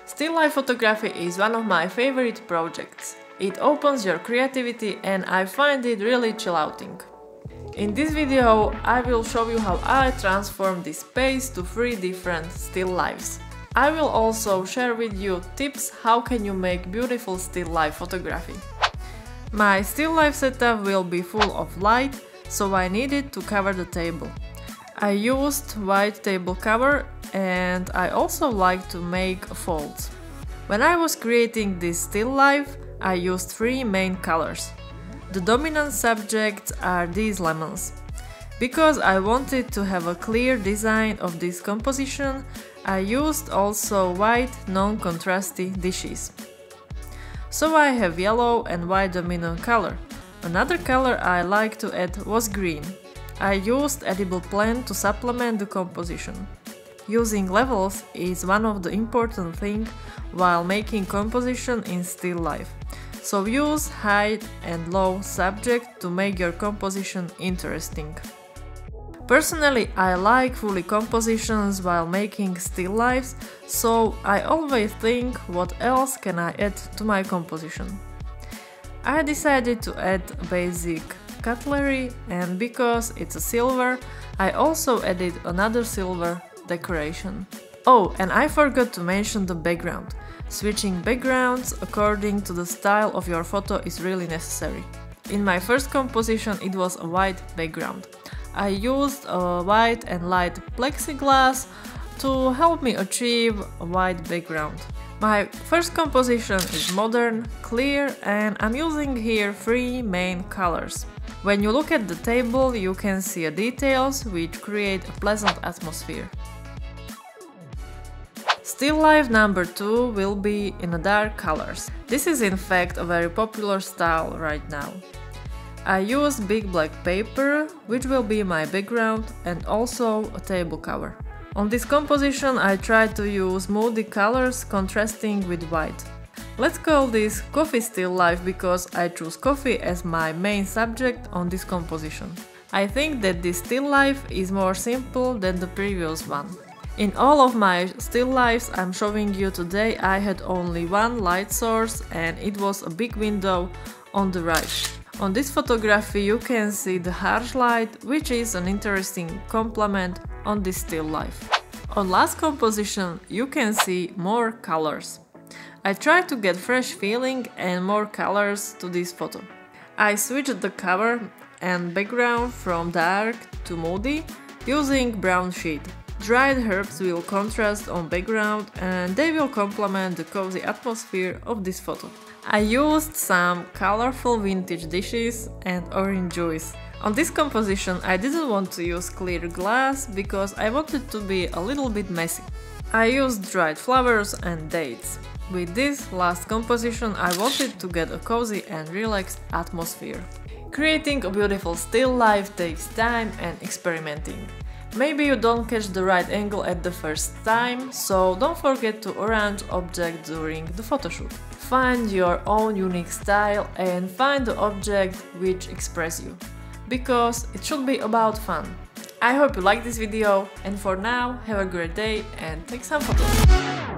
Still life photography is one of my favorite projects. It opens your creativity and I find it really chill-outing. In this video I will show you how I transform this space to 3 different still lifes. I will also share with you tips how can you make beautiful still life photography. My still life setup will be full of light, so I needed to cover the table. I used white table cover and I also like to make folds. When I was creating this still life, I used 3 main colors. The dominant subjects are these lemons. Because I wanted to have a clear design of this composition, I used also white non-contrasty dishes. So I have yellow and white dominant color. Another color I like to add was green. I used edible plant to supplement the composition. Using levels is one of the important things while making composition in still life. So use high and low subject to make your composition interesting. Personally, I like fully compositions while making still lifes, so I always think what else can I add to my composition. I decided to add basic cutlery, and because it's a silver, I also added another silver decoration. Oh, and I forgot to mention the background. Switching backgrounds according to the style of your photo is really necessary. In my first composition it was a white background. I used a white and light plexiglass to help me achieve a white background. My first composition is modern, clear, and I'm using here 3 main colors. When you look at the table, you can see details which create a pleasant atmosphere. Still life number 2 will be in dark colors. This is in fact a very popular style right now. I use big black paper, which will be my background, and also a table cover. On this composition I tried to use moody colors contrasting with white. Let's call this coffee still life because I choose coffee as my main subject on this composition. I think that this still life is more simple than the previous one. In all of my still lifes I'm showing you today I had only one light source and it was a big window on the right. On this photography you can see the harsh light, which is an interesting complement on this still life. On last composition you can see more colors. I tried to get fresh feeling and more colors to this photo. I switched the cover and background from dark to moody using brown sheet. Dried herbs will contrast on background and they will complement the cozy atmosphere of this photo. I used some colorful vintage dishes and orange juice. On this composition I didn't want to use clear glass because I wanted to be a little bit messy. I used dried flowers and dates. With this last composition I wanted to get a cozy and relaxed atmosphere. Creating a beautiful still life takes time and experimenting. Maybe you don't catch the right angle at the first time, so don't forget to arrange objects during the photoshoot. Find your own unique style and find the object which expresses you, because it should be about fun. I hope you liked this video, and for now, have a great day and take some photos!